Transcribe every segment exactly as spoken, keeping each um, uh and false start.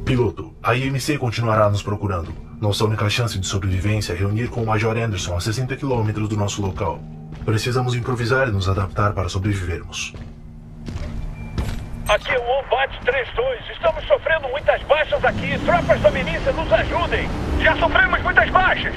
Piloto, a I M C continuará nos procurando. Nossa única chance de sobrevivência é reunir com o Major Anderson a sessenta quilômetros do nosso local. Precisamos improvisar e nos adaptar para sobrevivermos. Aqui é o Wombat três dois. Estamos sofrendo muitas baixas aqui. Tropas da milícia, nos ajudem. Já sofremos muitas baixas.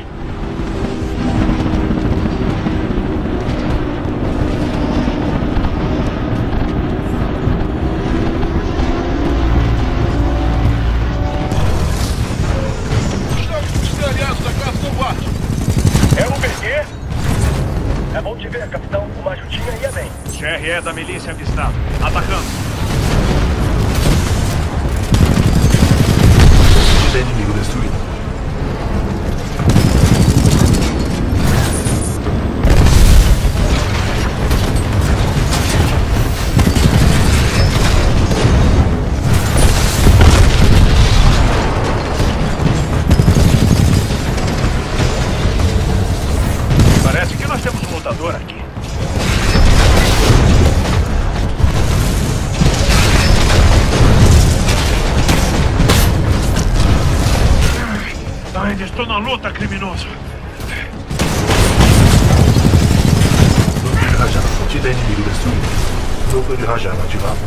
É o Berguer? É bom te ver, capitão. Uma ajudinha ia bem. G R E da milícia avistado. Atacando. Tita inimigo destruído. Parece que nós temos um lutador aqui. Ainda estou na luta, criminoso. Núcleo de rajada. Tita inimigo destruído. Núcleo de rajada ativado.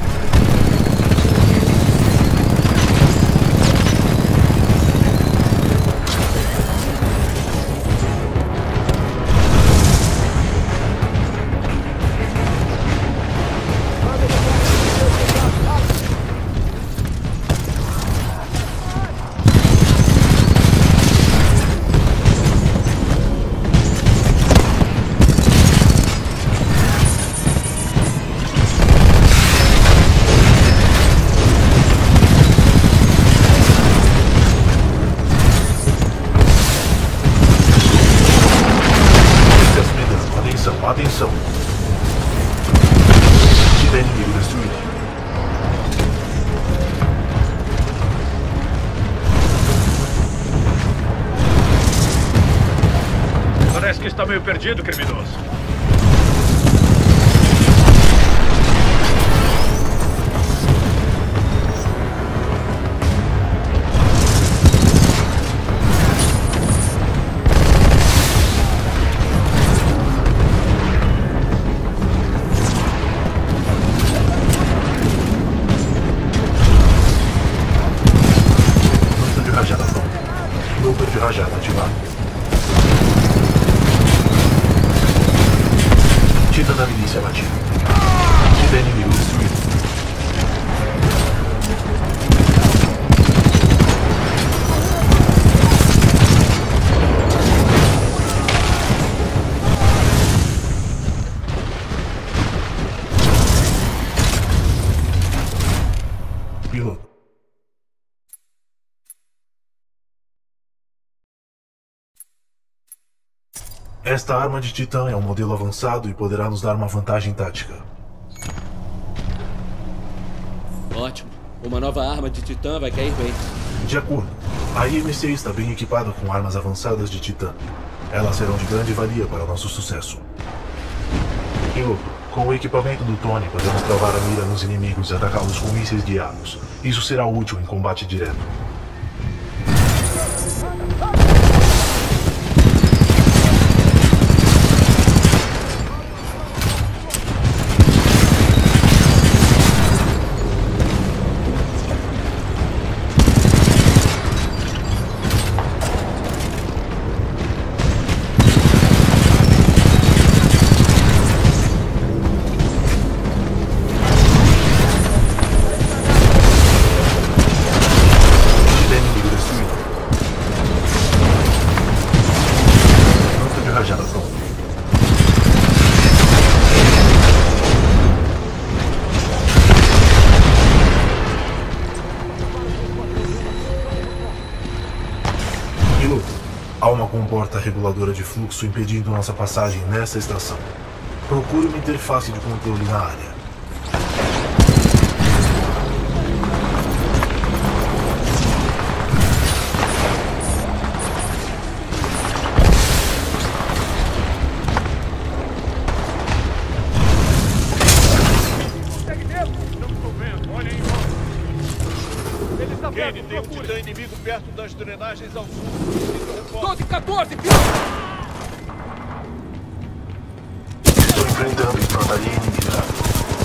Atenção! Tita inimigo destruído. Parece que está meio perdido, criminoso. Rajada pronto. Núcleo de rajada ativado. Tita da milícia abatida. Tita inimigo destruído. Piloto. Esta arma de Titã é um modelo avançado e poderá nos dar uma vantagem tática. Ótimo. Uma nova arma de Titã vai cair bem. De acordo. A I M C está bem equipada com armas avançadas de Titã. Elas serão de grande valia para o nosso sucesso. Piloto, com o equipamento do Tony podemos travar a mira nos inimigos e atacá-los com mísseis guiados. Isso será útil em combate direto. Há uma comporta reguladora de fluxo impedindo nossa passagem nessa estação. Procure uma interface de controle na área. Consegue mesmo? Não estou vendo. Olha aí. Ele está Kane, tem um titã inimigo perto das drenagens ao sul. doze, quatorze, piloto! Estou enfrentando infantaria inimiga.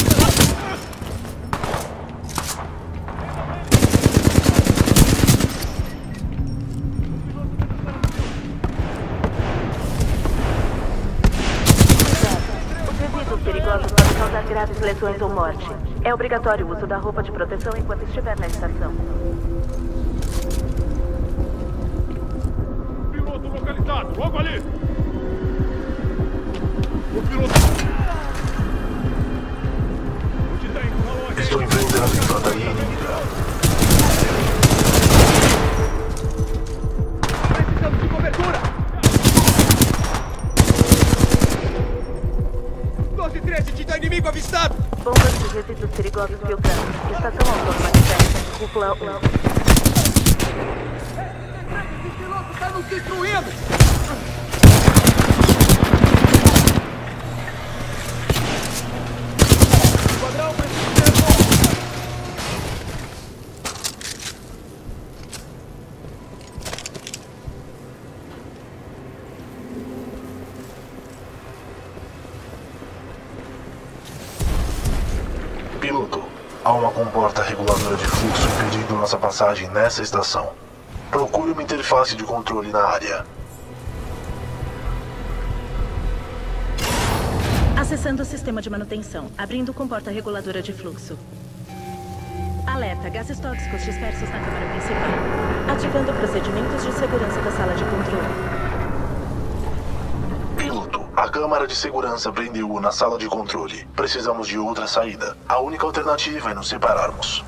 Graves lesões ou morte. É obrigatório o uso da roupa de proteção enquanto estiver na estação. Piloto localizado, logo ali! O piloto... O titã falou aqui. Estou enfrentando infantaria inimiga. Precisamos de cobertura! doze, treze, titã inimigo avistado! Bombas de resíduos perigosos filtrando. Estação autônoma de teste. Cúpula um. Esse piloto está nos destruindo! Esquadrão, Piloto, há uma comporta reguladora de fluxo impedindo nossa passagem nessa estação. Procure uma interface de controle na área. Acessando o sistema de manutenção. Abrindo comporta reguladora de fluxo. Alerta, gases tóxicos dispersos na câmara principal. Ativando procedimentos de segurança da sala de controle. A câmara de segurança prendeu-o na sala de controle. Precisamos de outra saída. A única alternativa é nos separarmos.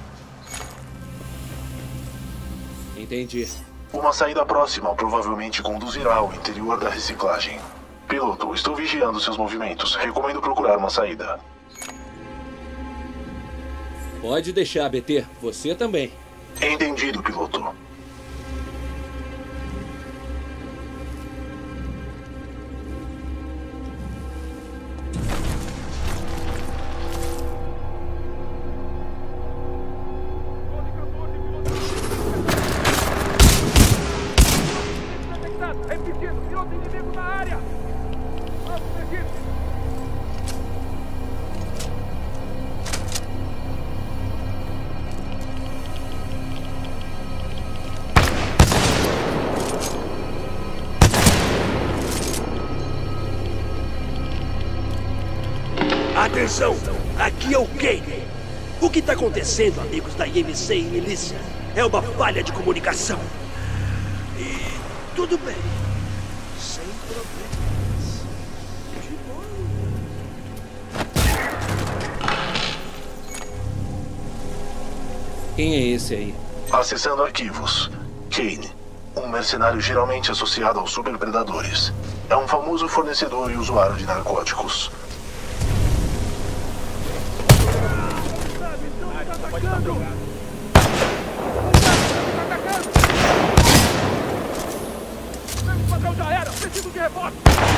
Entendi. Uma saída próxima provavelmente conduzirá ao interior da reciclagem. Piloto, estou vigiando seus movimentos. Recomendo procurar uma saída. Pode deixar, B T. Você também. Entendido, piloto. Atenção! Aqui é o Kane. O que está acontecendo, amigos da I M C e milícia? É uma falha de comunicação. E tudo bem. Sem problemas. De boa. Quem é esse aí? Acessando arquivos. Kane. Um mercenário geralmente associado aos superpredadores. É um famoso fornecedor e usuário de narcóticos. Pode estar drogado. Meu padrão já era! Preciso de rebote!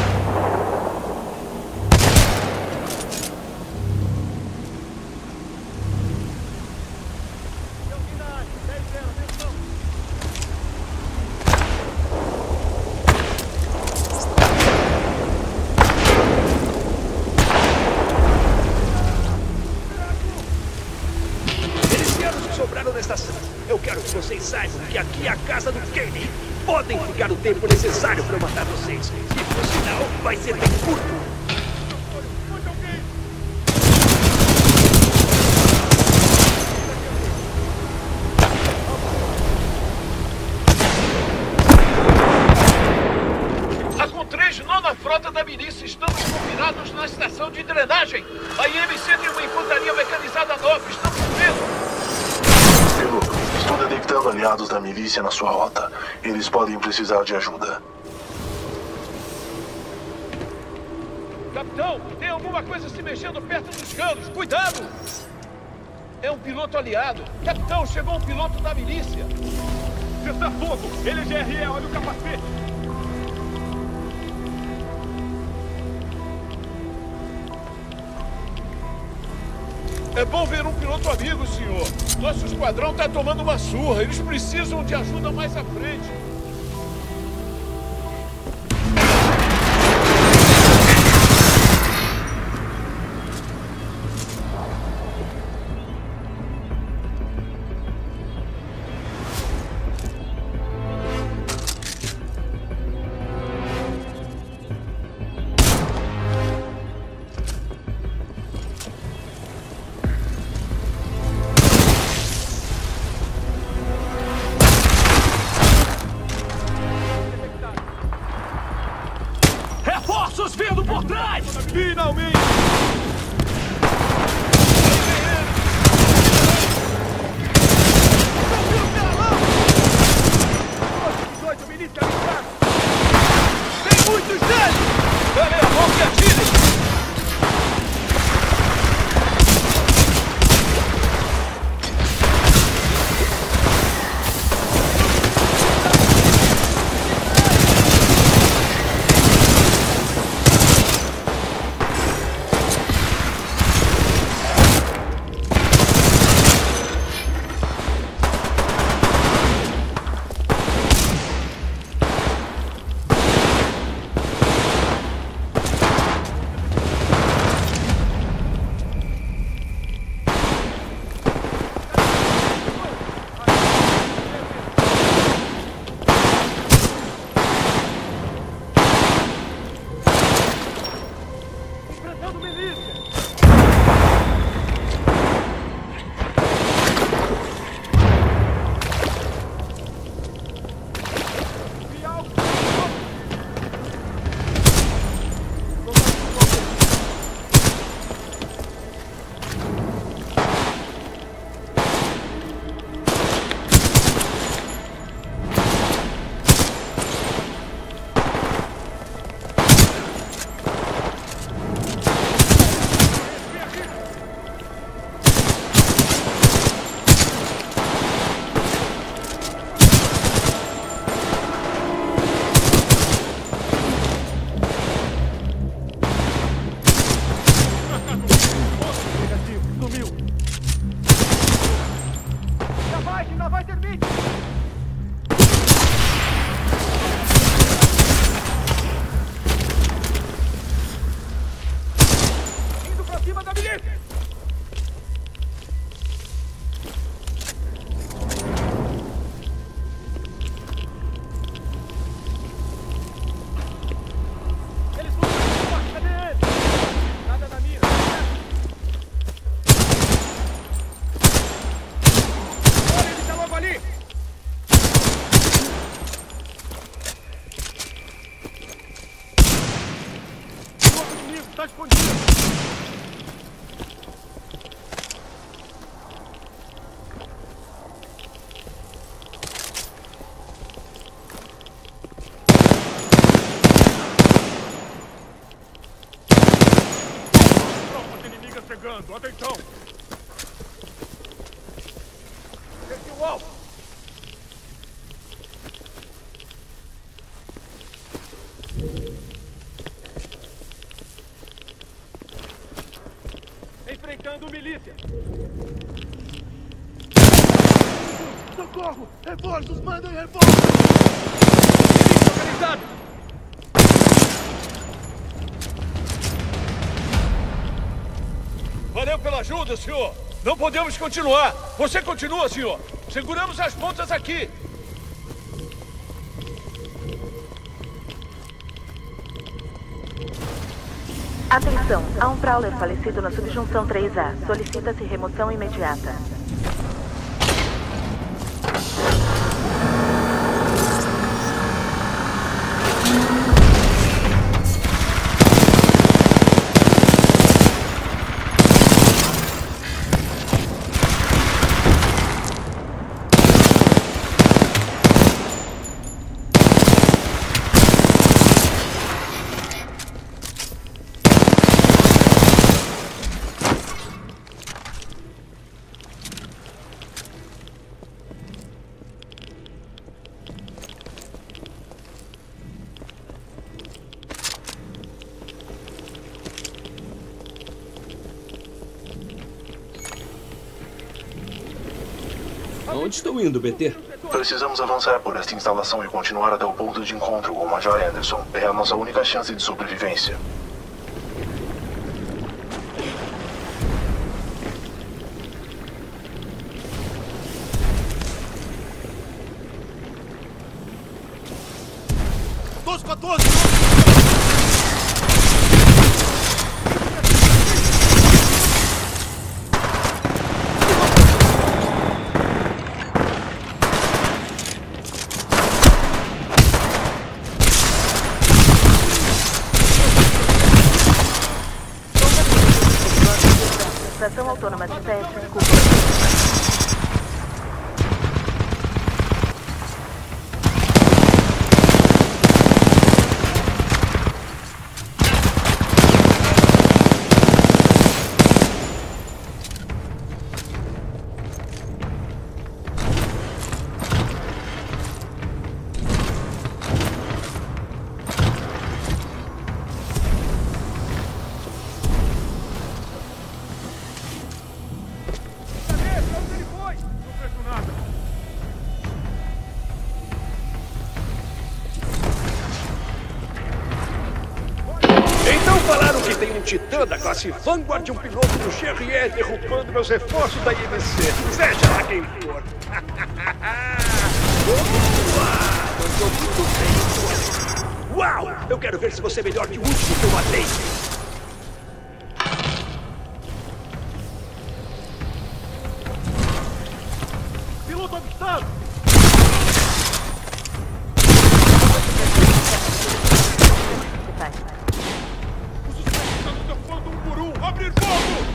Eu quero que vocês saibam que aqui é a casa do Kane. Podem ficar o tempo necessário para eu matar vocês. E por sinal, vai ser bem curto. A Contras, nona frota da milícia, estamos confinados na estação de drenagem. A I M C tem uma infantaria mecanizada nova. Estamos vendo. Estou detectando aliados da milícia na sua rota. Eles podem precisar de ajuda. Capitão, tem alguma coisa se mexendo perto dos canos. Cuidado! É um piloto aliado. Capitão, chegou um piloto da milícia. Cessar fogo! Ele é G R E, olha o capacete! É bom ver um piloto amigo, senhor. Nosso esquadrão tá tomando uma surra. Eles precisam de ajuda mais à frente. Reforços vindo por trás! Finalmente! Tem muitos deles! Dê-lhe a mão e atire! Está escondido! Tropas inimigas chegando, atenção! Esse é o alvo! Enfrentando milícia! Socorro! Reforços! Mandem reforços! Milícia organizada! Valeu pela ajuda, senhor! Não podemos continuar! Você continua, senhor! Seguramos as pontas aqui! Atenção, há um Prowler falecido na subjunção três A. Solicita-se remoção imediata. Onde estou indo, B T? Precisamos avançar por esta instalação e continuar até o ponto de encontro com o Major Anderson. É a nossa única chance de sobrevivência. doze quatorze! Estação autônoma de teste, cúpula. Titã da classe Vanguard, um piloto do G R E derrubando meus reforços da I M C. Seja lá quem for. Boa! Mandou muito bem. Uau! Eu quero ver se você é melhor que o último que eu matei. Piloto avistado! Abrir fogo!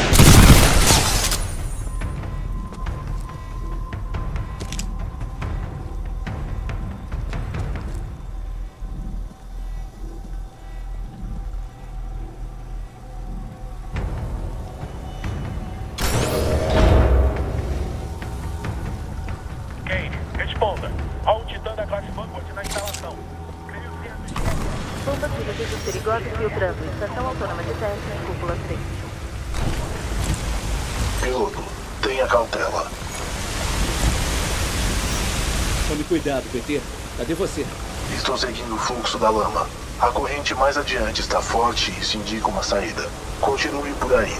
Kane, responda. Há um titã da classe Vanguard na instalação. Bombas de resíduos perigosos filtrando. Estação autônoma de teste, cúpula três. Piloto, tenha cautela. Tome cuidado, B T. Cadê você? Estou seguindo o fluxo da lama. A corrente mais adiante está forte e isso indica uma saída. Continue por aí.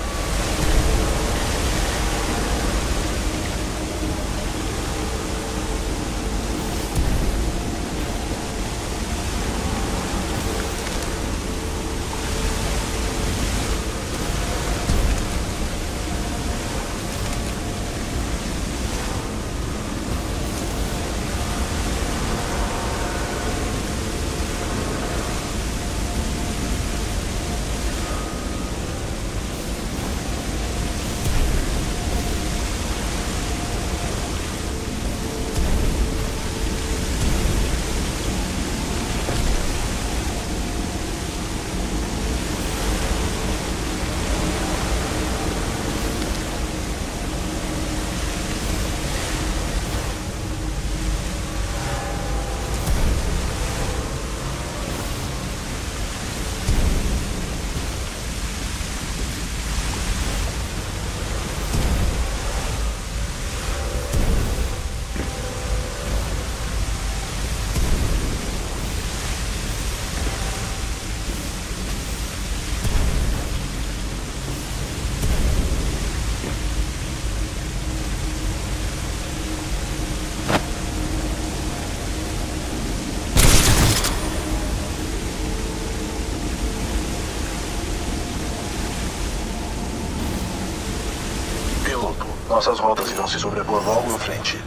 Nossas rotas irão se sobrepor logo à frente.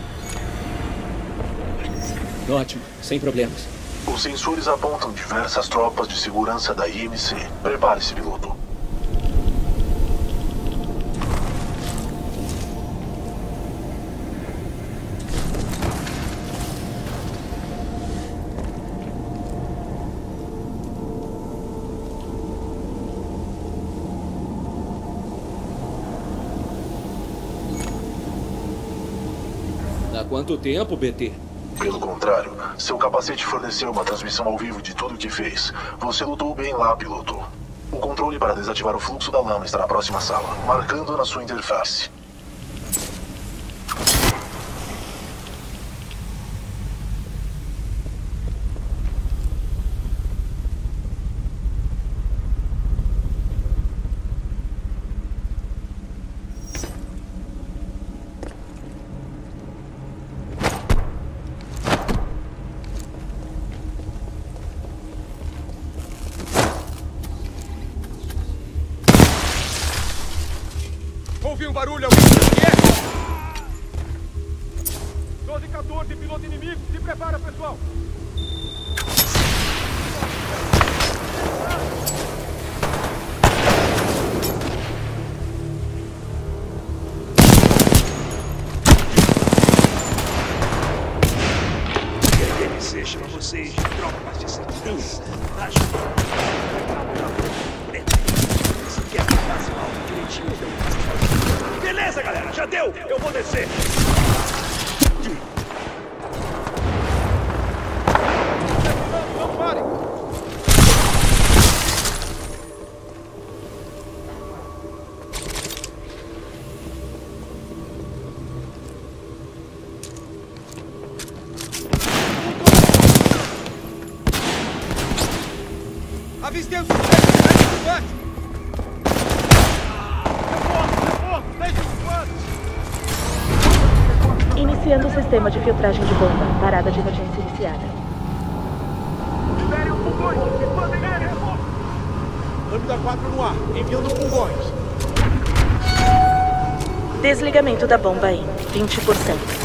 Ótimo, sem problemas. Os sensores apontam diversas tropas de segurança da I M C. Prepare-se, piloto. Há quanto tempo, B T? Pelo contrário, seu capacete forneceu uma transmissão ao vivo de tudo o que fez. Você lutou bem lá, piloto. O controle para desativar o fluxo da lama está na próxima sala, marcando na sua interface. um barulho, alguém que é? doze e quatorze, piloto inimigo. Se prepara, pessoal. I M C chama vocês de tropas de segurança. Acho que... Se quer que faça algo direitinho, eu... Beleza, galera, já deu! Eu vou descer! Não parem! Avistei o suspeito! Dez combate! Reforço! Reforço! Dez combate! Iniciando o sistema de filtragem de bomba. Parada de emergência iniciada. Libere os pulgões! Mandem ele! Reforço! Lambda quatro no ar, enviando pulgões. Desligamento da bomba em vinte por cento.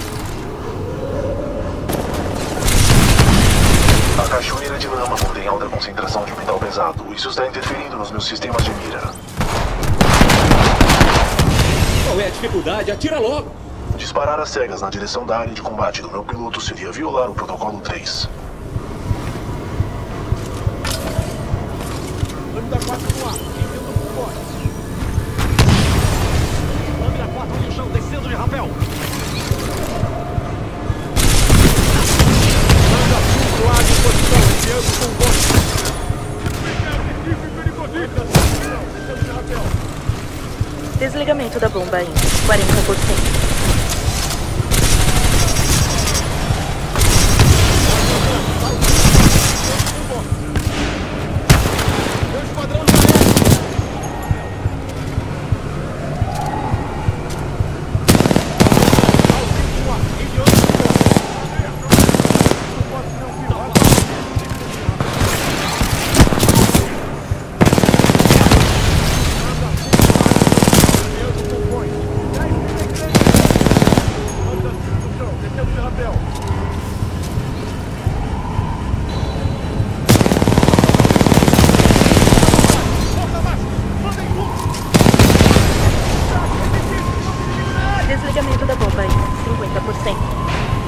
A cachoeira de lama contém alta concentração de metal pesado. Isso está interferindo nos meus sistemas de mira. Qual é a dificuldade? Atira logo! Disparar às cegas na direção da área de combate do meu piloto seria violar o protocolo três. Lambda quatro no ar, enviando pulgões. Lambda quatro no chão, descendo de rapel. Lambda cinco ar de posição, enviando pulgões. Descendo de rapel. Desligamento da bomba em quarenta por cento. Desligamento da bomba em cinquenta por cento.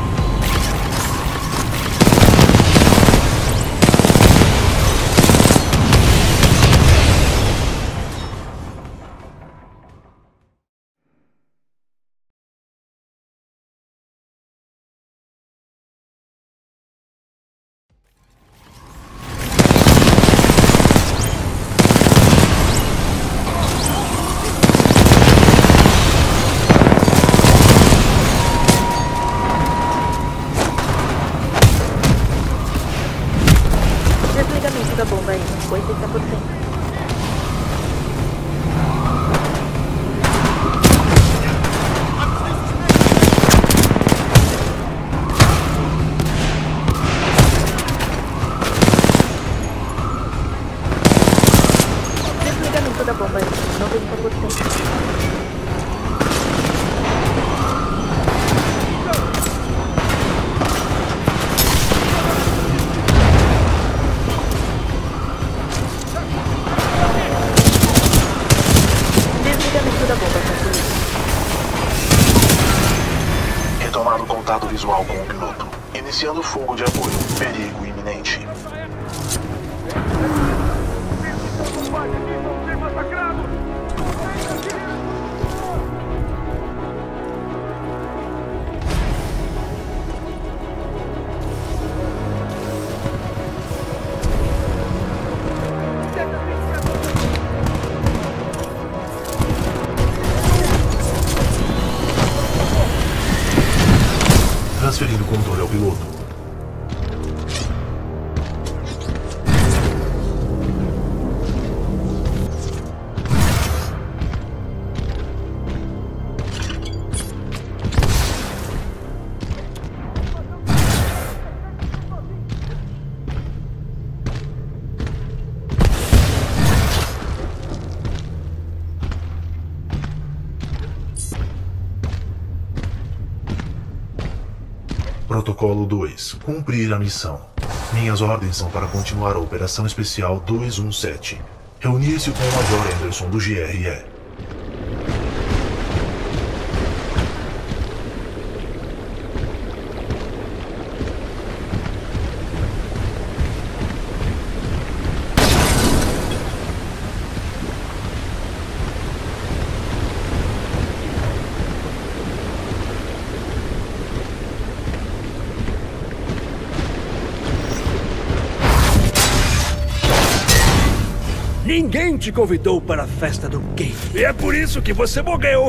Desligamento da bomba em oitenta por cento. Desligamento da bomba em noventa por cento. Desligamento da bomba concluído. Retomado o contato visual com o piloto. Iniciando fogo de apoio. Perigo iminente. Transferindo o controle ao piloto. Protocolo dois. Cumprir a missão. Minhas ordens são para continuar a Operação Especial dois um sete. Reunir-se com o Major Anderson do G R E. Ninguém te convidou para a festa do Kane. E é por isso que você morreu.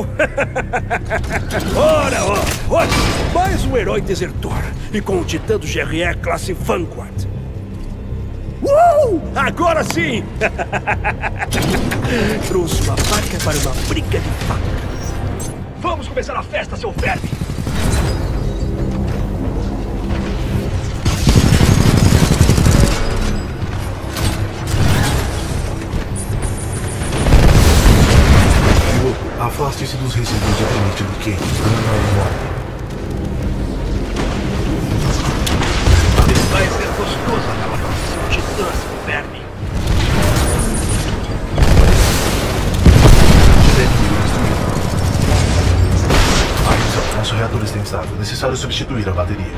Ora, ora, ora. Mais um herói desertor. E com o titã do G R E classe Vanguard. Uh! Agora sim! Trouxe uma barca para uma briga de faca. Vamos começar a festa, seu verme! Afaste-se dos resíduos de alimento do Kane. Vai ser gostoso aquela canção titã, seu verme. Atenção, nosso reator está instável. Necessário substituir a bateria.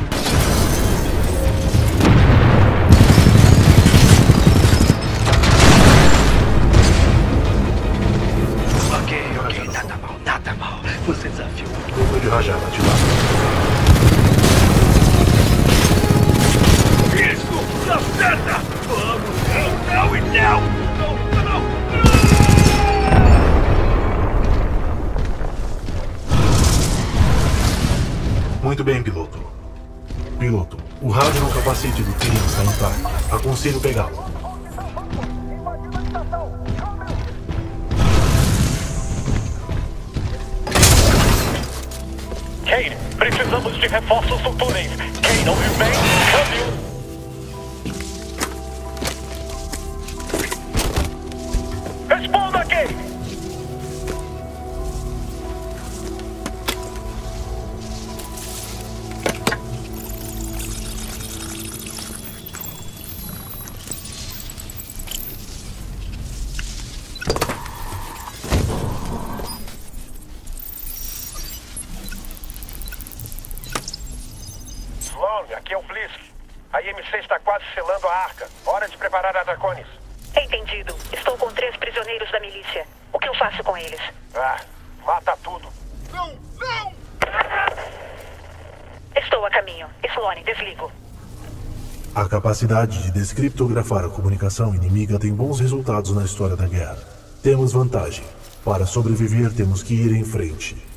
Você desafiou. Número de rajada ativado. Isso! Dá certa! Vamos! Não, não e não! Não, não! Muito bem, piloto. Piloto, o rádio no capacete do Kane está intacto. Aconselho pegá-lo. Kane, precisamos de reforços no túneis. Kane, ouviu bem? Câmbio! Responda, Kane! Aqui é o Blisk. A I M C está quase selando a arca. Hora de preparar a Draconis. Entendido. Estou com três prisioneiros da milícia. O que eu faço com eles? Ah, mata tudo. Não, não! Estou a caminho. Sloane, desligo. A capacidade de descriptografar a comunicação inimiga tem bons resultados na história da guerra. Temos vantagem. Para sobreviver, temos que ir em frente.